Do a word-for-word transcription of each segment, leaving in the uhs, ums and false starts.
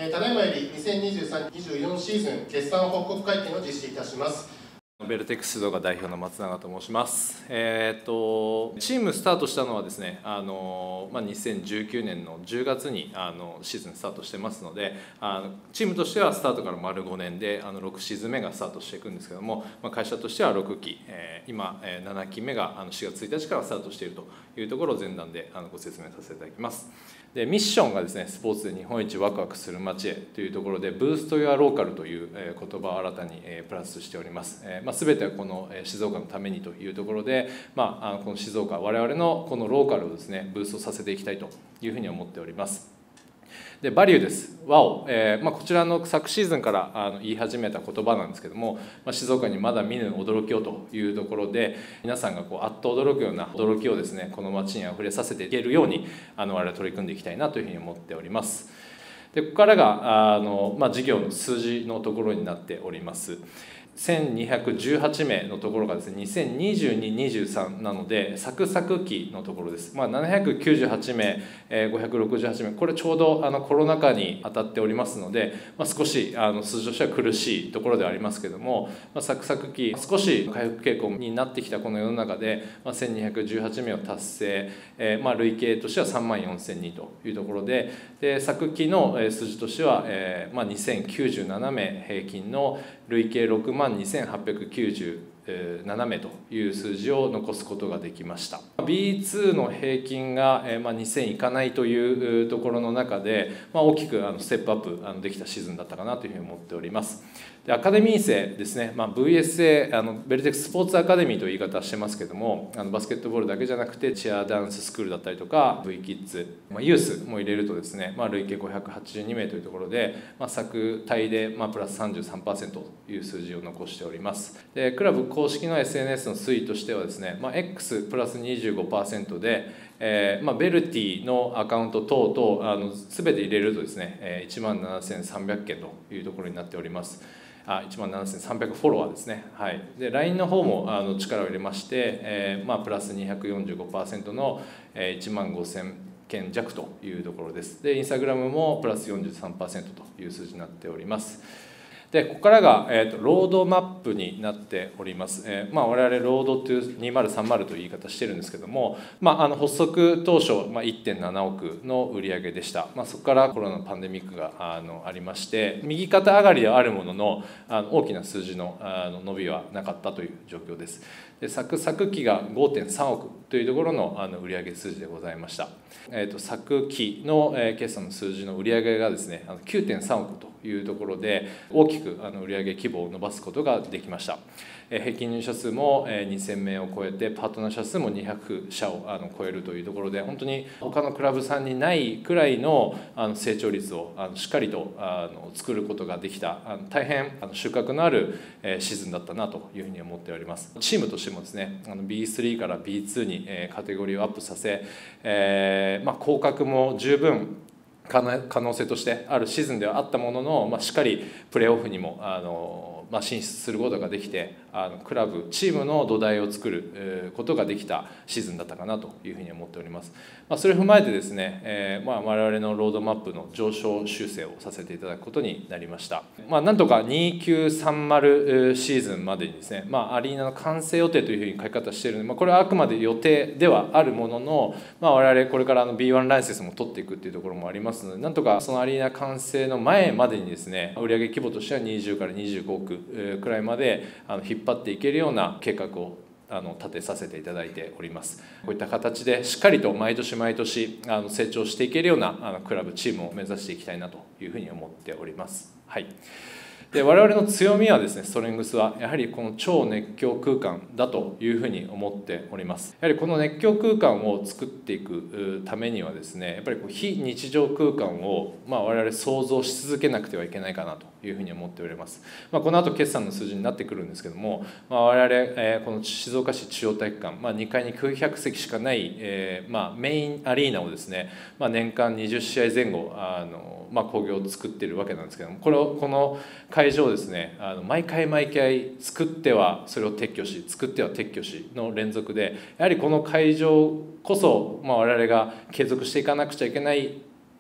ただいまよりにせんにじゅうさんにじゅうよんシーズン決算報告会見を実施いたします。 ベルテックス動画代表の松永と申します。えー、とチームスタートしたのはですね、あのまあ、にせんじゅうきゅうねんのじゅうがつにあのシーズンスタートしてますので、あのチームとしてはスタートから丸ごねんであのろくシーズン目がスタートしていくんですけども、まあ、会社としてはろくき、えー、今、えー、ななきめがあのしがつついたちからスタートしているというところを前段であのご説明させていただきます。でミッションがですね、スポーツで日本一ワクワクする街へというところで、ブースト・ユア・ローカルという言葉を新たにプラスしております。まあ、全てはこの静岡のためにというところで、まあ、この静岡、我々のこのローカルをですね、ブーストさせていきたいというふうに思っております。でバリューです。ワオ、えーまあ、こちらの昨シーズンからあの言い始めた言葉なんですけども、まあ、静岡にまだ見ぬ驚きをというところで、皆さんがこうあっと驚くような驚きをですね、この街にあふれさせていけるようにあの我々取り組んでいきたいなというふうに思っております。でここからがあの、まあ、事業の数字のところになっております。せんにひゃくじゅうはちめいのところがですね、にせんにじゅうに、にじゅうさんなので、サクサク期のところです。まあ、ななひゃくきゅうじゅうはちめい、えー、ごひゃくろくじゅうはちめい、これちょうどあのコロナ禍に当たっておりますので、まあ、少しあの数字としては苦しいところではありますけども、まあ、サクサク期、少し回復傾向になってきたこの世の中で、まあ、せんにひゃくじゅうはちめいを達成、えーまあ、累計としてはさんまんよんせんにんというところで、で昨期の数字としては、えーまあ、にせんきゅうじゅうななめい平均の累計ろくまんにせんはっぴゃくきゅうじゅうななめいという数字を残すことができました。 ビーツー の平均がにせんいかないというところの中で、まあ、大きくステップアップできたシーズンだったかなというふうに思っております。でアカデミー生ですね、まあ、ブイエスエー あのベルテックススポーツアカデミーという言い方してますけども、あのバスケットボールだけじゃなくてチアダンススクールだったりとか V キッズ、まあ、ユースも入れるとですね、まあ、累計ごひゃくはちじゅうにめいというところで、まあ、昨対でまあプラス さんじゅうさんパーセント という数字を残しております。でクラブ公式の エスエヌエス の推移としてはですね、まあ、X プラス にじゅうごパーセント で、えーまあ、ベルティのアカウント等々あの全て入れるとですね、えー、いちまんななせんさんびゃくけんというところになっております。あいちまんななせんさんびゃくフォロワーですね。はい、で ライン の方もあの力を入れまして、えーまあ、プラス にひゃくよんじゅうごパーセント の、えー、いちまんごせんけんじゃくというところです。でインスタグラムもプラス よんじゅうさんパーセント という数字になっております。でここからが、えーと、ロードマップになっております。えーまあ、我々ロードというにせんさんじゅうという言い方してるんですけども、まあ、あの発足当初、まあ、いってんななおくの売上でした。まあ、そこからコロナのパンデミックがあのありまして、右肩上がりではあるものの、あの大きな数字のあの伸びはなかったという状況です。で昨昨期が ごてんさんおくというところのあの売上数字でございました。えーと、昨期の、えー、決算の数字の売上がですね、あの きゅうてんさんおくというところで大きくあの売上規模を伸ばすことができました。平均入社数もにせんめいを超えて、パートナー社数もにひゃくしゃをあの超えるというところで、本当に他のクラブさんにないくらいのあの成長率をあのしっかりとあの作ることができた、あの大変あの収穫のあるシーズンだったなというふうに思っております。チームとしてもですね、あの ビースリー から ビーツー にカテゴリーをアップさせ、えーまあ、降格も十分可能性としてあるシーズンではあったものの、まあ、しっかりプレーオフにもあの、まあ、進出することができて、あのクラブチームの土台を作ることができたシーズンだったかなというふうに思っております。まあ、それを踏まえてですね、えーまあ、我々のロードマップの上昇修正をさせていただくことになりました。まあ、なんとかにきゅうさんまるシーズンまでにですね、まあ、アリーナの完成予定というふうに書き方しているので、まあ、これはあくまで予定ではあるものの、まあ、我々これからあの ビーワン ライセンスも取っていくっていうところもありますので、なんとかそのアリーナ完成の前までにですね、売上規模としてはにじゅうからにじゅうごおくくらいまであの引っ張っていけるような計画をあの立てさせていただいております。こういった形でしっかりと毎年毎年あの成長していけるようなあのクラブチームを目指していきたいなというふうに思っております。はい。で我々の強みはですね、ストレングスはやはりこの超熱狂空間だというふうに思っております。やはりこの熱狂空間を作っていくためにはですね、やっぱりこう非日常空間をまあ我々想像し続けなくてはいけないかなというふうに思っております。まあ、この後決算の数字になってくるんですけども、まあ、我々、えー、この静岡市中央体育館、まあ、にかいにきゅうひゃくせきしかない、えーまあ、メインアリーナをですね、まあ、年間にじゅっしあいぜん後あの、まあ、興行を作っているわけなんですけども、これをこの会場をですね、あの毎回毎回作ってはそれを撤去し、作っては撤去しの連続で、やはりこの会場こそ、まあ、我々が継続していかなくちゃいけない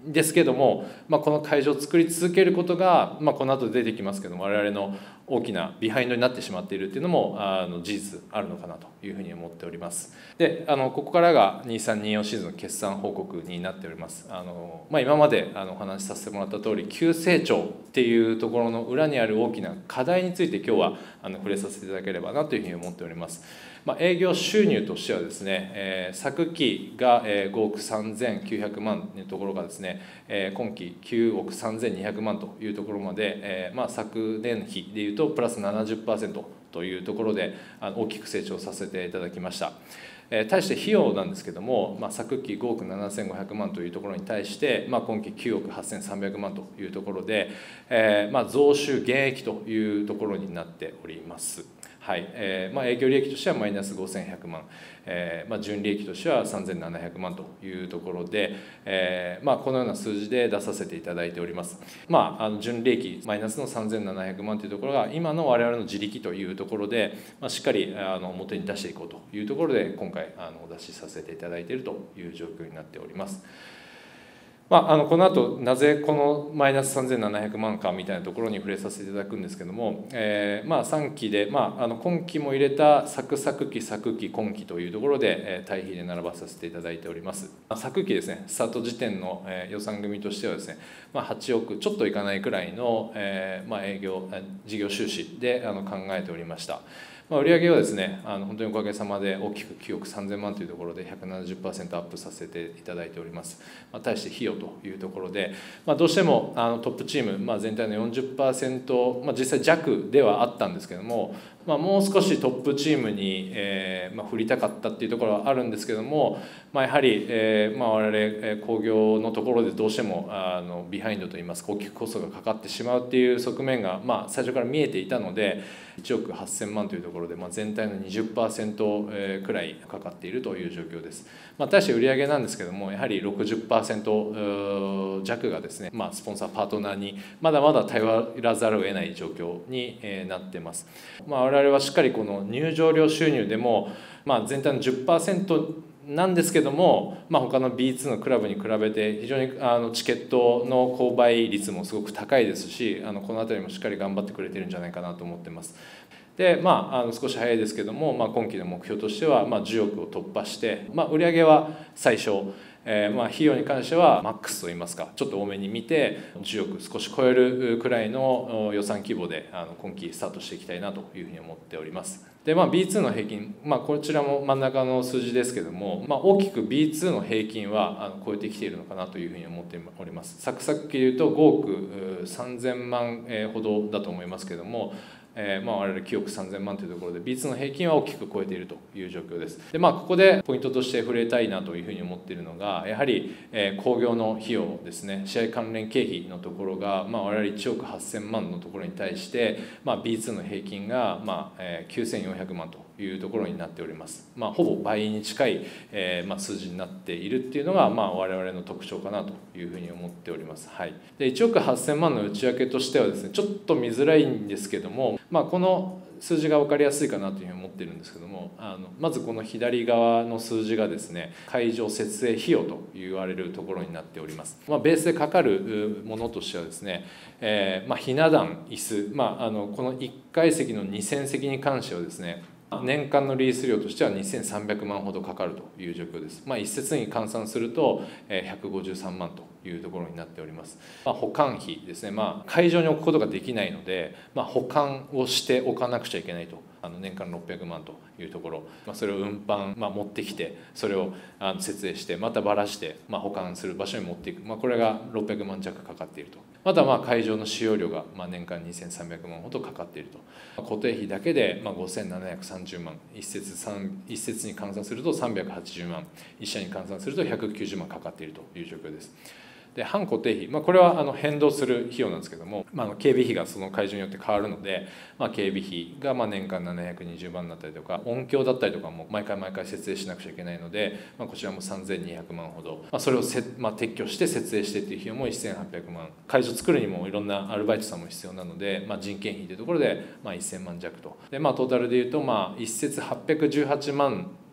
ですけども、まあ、この会場を作り続けることが、まあ、この後出てきますけども、我々の大きなビハインドになってしまっているっていうのもあの事実あるのかなというふうに思っております。で、あのここからがにさんによんシーズンの決算報告になっております。あの、まあ、今まであのお話しさせてもらった通り、急成長っていうところの裏にある大きな課題について今日はあの触れさせていただければなというふうに思っております。まあ、営業収入としてはですね、えー、昨期がごおくさんぜんきゅうひゃくまんのところがですね、えー、今期きゅうおくさんぜんにひゃくまんというところまで、えーまあ、昨年比でいうとプラス ななじゅっパーセント というところであの大きく成長させていただきました。えー、対して費用なんですけども、まあ、昨期ごおくななせんごひゃくまんというところに対して、まあ、今期きゅうおくはっせんさんびゃくまんというところで、えーまあ、増収減益というところになっております。はい、えーまあ、営業利益としてはマイナスごせんひゃくまん、えーまあ、純利益としてはさんぜんななひゃくまんというところで、えーまあ、このような数字で出させていただいております。まあ、あの純利益マイナスのさんぜんななひゃくまんというところが今の我々の自力というところで、まあ、しっかりあの表に出していこうというところで今回あのお出しさせていただいているという状況になっております。まあ、あのこの後なぜこのマイナスさんぜんななひゃくまんかみたいなところに触れさせていただくんですけども、えーまあ、さんきで、まあ、あの今期も入れた昨々期昨期今期というところで、えー、対比で並ばさせていただいております。昨期ですね、スタート時点の、えー、予算組としてはですね、まあ、はちおくちょっといかないくらいの、えーまあ、営業事業収支であの考えておりました。まあ、売上はですね、あの本当におかげさまで大きくきゅうおくさんぜんまんというところで ひゃくななじゅっパーセント アップさせていただいております。まあ、対して費用というところで、まあ、どうしてもあのトップチーム、まあ、全体の よんじゅっパーセント、まあ、実際弱ではあったんですけども、まあ、もう少しトップチームに、えーまあ、振りたかったっていうところはあるんですけども、まあ、やはり、えーまあ、我々興行のところでどうしてもあのビハインドといいますか大きくコストがかかってしまうっていう側面が、まあ、最初から見えていたのでいちおくはっせんまんというところで、まあ、全体の にじゅっパーセント くらいかかっているという状況です。まあ、対して売上なんですけどもやはり ろくじゅっパーセント 弱がですね、まあ、スポンサーパートナーにまだまだ頼らざるを得ない状況になっています。まあ、我々はしっかりこの入場料収入でも、まあ、全体の じゅっパーセントなんですけども、まあ、他の ビーツー のクラブに比べて非常にあのチケットの購買率もすごく高いですし、あのこの辺りもしっかり頑張ってくれてるんじゃないかなと思ってます。で、まあ、あの少し早いですけども、まあ、今期の目標としては、まあ、じゅうおくを突破して、まあ、売上は最小、えーまあ、費用に関してはマックスといいますかちょっと多めに見てじゅうおく少し超えるくらいの予算規模であの今期スタートしていきたいなというふうに思っております。で、まあ、ビーツー の平均、まあ、こちらも真ん中の数字ですけども、まあ、大きく ビーツー の平均はあの超えてきているのかなというふうに思っております。昨々期でいうとごおくさんぜんまんほどだと思いますけども、えーまあ、我々きゅうおくさんぜんまんというところで ビーツー の平均は大きく超えているという状況です。で、まあ、ここでポイントとして触れたいなというふうに思っているのがやはり、えー、興行の費用ですね、試合関連経費のところが、まあ、我々いちおくはっせんまんのところに対して、まあ、ビーツー の平均が、まあえー、きゅうせんよんひゃくまんというところになっております。まあ、ほぼ倍に近い、えーまあ、数字になっているっていうのが、まあ、我々の特徴かなというふうに思っております。はい、でいちおくはっせんまんの内訳としてはですねちょっと見づらいんですけども、まあ、この数字が分かりやすいかなというふうに思っているんですけども、あのまずこの左側の数字がですね会場設営費用と言われるところになっております。まあ、ベースでかかるものとしてはですね、えーまあ、ひな壇椅子、まあ、あのこのいっかい席のにせん席に関してはですね年間のリース料としてはにせんさんびゃくまんほどかかるという状況です。まあ、一説に換算するとひゃくごじゅうさんまんというところになっております。まあ、保管費ですね、まあ、会場に置くことができないので、まあ、保管をしておかなくちゃいけないと。あの年間ろっぴゃくまんというところ、まあ、それを運搬、まあ、持ってきてそれをあの設営してまたばらして、まあ、保管する場所に持っていく、まあ、これがろっぴゃくまん弱かかっていると。またまあ会場の使用料がまあ年間にせんさんびゃくまんほどかかっていると。固定費だけでまあごせんななひゃくさんじゅうまん、一節一節に換算するとさんびゃくはちじゅうまん、一社に換算するとひゃくきゅうじゅうまんかかっているという状況です。で半固定費、まあ、これはあの変動する費用なんですけども、まあ、警備費がその会場によって変わるので、まあ、警備費がまあ年間ななひゃくにじゅうまんだったりとか音響だったりとかも毎回毎回設営しなくちゃいけないので、まあ、こちらもさんぜんにひゃくまんほど、まあ、それをせ、まあ、撤去して設営してっていう費用もせんはっぴゃくまん、会場作るにもいろんなアルバイトさんも必要なので、まあ、人件費というところでまあせんまん弱とで、まあ、トータルでいうとまあ一節はっぴゃくじゅうはちまん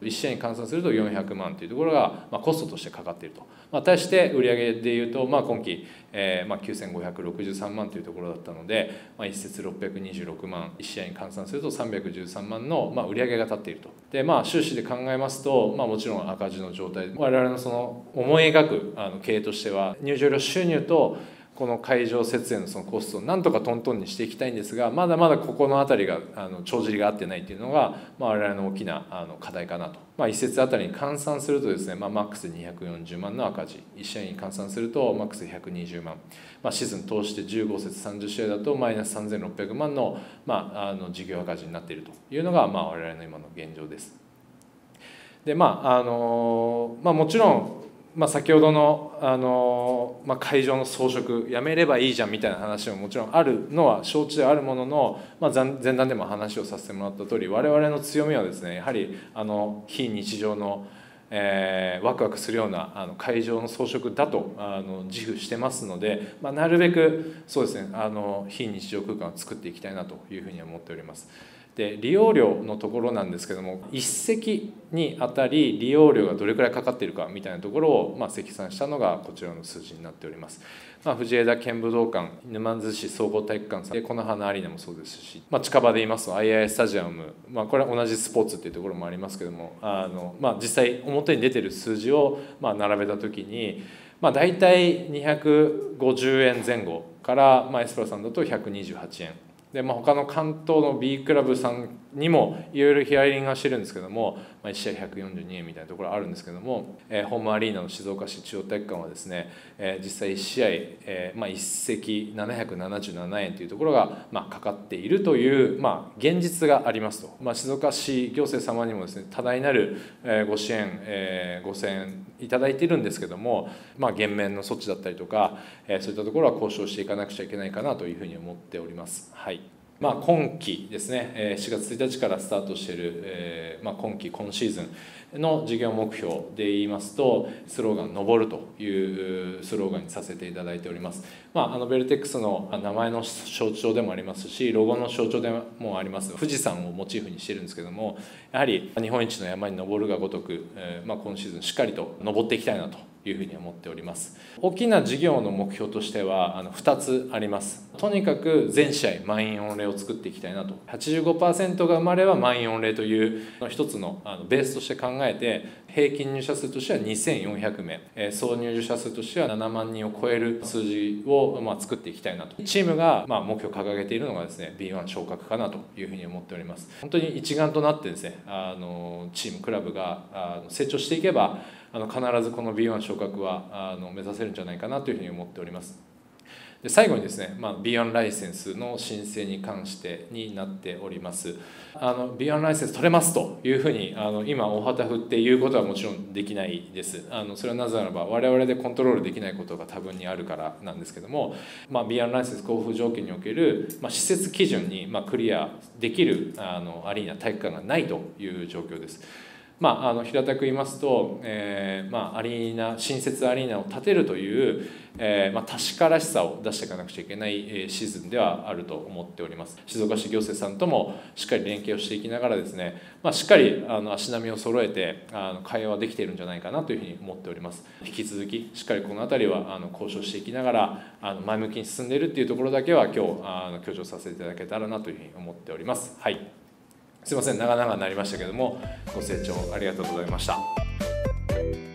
いち試合に換算するとよんひゃくまんというところが、まあ、コストとしてかかっていると、まあ、対して売上でいうと、まあ、今期、えーまあ、きゅうせんごひゃくろくじゅうさんまんというところだったので、まあ、一節ろっぴゃくにじゅうろくまん、いち試合に換算するとさんびゃくじゅうさんまんの、まあ、売上が立っていると。で、まあ、収支で考えますと、まあ、もちろん赤字の状態で、我々のその思い描くあの経営としては、入場料収入とこの会場設営のそのコストをなんとかトントンにしていきたいんですが、まだまだここの辺りがあの帳尻が合ってないっていうのが、まあ、我々の大きなあの課題かなと。まあ、いち節あたりに換算するとですね、まあ、マックスでにひゃくよんじゅうまんの赤字、いち試合に換算するとマックスでひゃくにじゅうまん、まあ、シーズン通してじゅうご節さんじゅう試合だとマイナスさんぜんろっぴゃくまんの、まあ、あの事業赤字になっているというのが、まあ、我々の今の現状です。で、まああのまあ、もちろんまあ、先ほどの、あの、まあ、会場の装飾やめればいいじゃんみたいな話ももちろんあるのは承知であるものの、まあ、前段でも話をさせてもらった通り、我々の強みはですね、やはりあの非日常の、えー、ワクワクするようなあの会場の装飾だとあの自負してますので、まあ、なるべくそうですね、あの非日常空間を作っていきたいなというふうに思っております。で、利用料のところなんですけども、いち席にあたり利用料がどれくらいかかっているかみたいなところを、まあ、積算したのがこちらの数字になっております。まあ、藤枝県武道館、沼津市総合体育館さんで、この花アリーナもそうですし、まあ、近場で言いますと アイアイ スタジアム、まあ、これは同じスポーツっていうところもありますけども、あの、まあ、実際表に出てる数字をまあ並べた時に、まあ、大体にひゃくごじゅうえん前後から、まあ、エスプラさんだとひゃくにじゅうはちえんで、まあ、他の関東の B クラブさんにもいろいろヒアリングはしてるんですけども、まあ、いち試合ひゃくよんじゅうにえんみたいなところあるんですけども、えー、ホームアリーナの静岡市中央体育館はですね、えー、実際いち試合、えーまあ、いち席ななひゃくななじゅうななえんというところが、まあ、かかっているという、まあ、現実がありますと、まあ、静岡市行政様にもですね、多大なるご支援、えー、ご声援いただいているんですけども、まあ、減免の措置だったりとか、えー、そういったところは交渉していかなくちゃいけないかなというふうに思っております。はい。まあ、今期ですね、しがつついたちからスタートしている、えーまあ、今期今シーズンの事業目標で言いますと、スローガン「登る」というスローガンにさせていただいております。まあ、あのベルテックスの名前の象徴でもありますし、ロゴの象徴でもあります富士山をモチーフにしてるんですけども、やはり日本一の山に登るがごとく、えーまあ、今シーズンしっかりと登っていきたいなというふうに思っております。大きな事業の目標としてはあのふたつあります。とにかく全試合満員御礼を作っていきたいなと。はちじゅうごパーセント が埋まれば満員御礼という一つのあのベースとして考えて、平均入社数としてはにせんよんひゃくめい、えー、総入社数としてはななまんにんを超える数字を、まあ、作っていきたいなと。チームが、まあ、目標を掲げているのがですね ビーワン 昇格かなというふうに思っております。本当に一丸となってですね、あのチームクラブがあの成長していけば、あの必ずこの ビーワン 昇格はあの目指せるんじゃないかなというふうに思っております。で、最後にですね、まあ、ビーワン ライセンスの申請に関してになっております。あの ビーワン ライセンス取れますというふうにあの今大旗振って言うことはもちろんできないです。あのそれはなぜならば我々でコントロールできないことが多分にあるからなんですけども、まあ、ビーワン ライセンス交付条件における、まあ、施設基準にまあクリアできるあのアリーナ体育館がないという状況です。まあ、あの平たく言いますと、えーまあ、アリーナ新設アリーナを建てるという、えーまあ、確からしさを出していかなくちゃいけない、えー、シーズンではあると思っております。静岡市行政さんともしっかり連携をしていきながらですね、まあ、しっかりあの足並みを揃えてあの会話はできているんじゃないかなというふうに思っております。引き続きしっかりこの辺りはあの交渉していきながらあの前向きに進んでいるっていうところだけは今日あの強調させていただけたらなというふうに思っております。はい。すいません、長々になりましたけども、ご清聴ありがとうございました。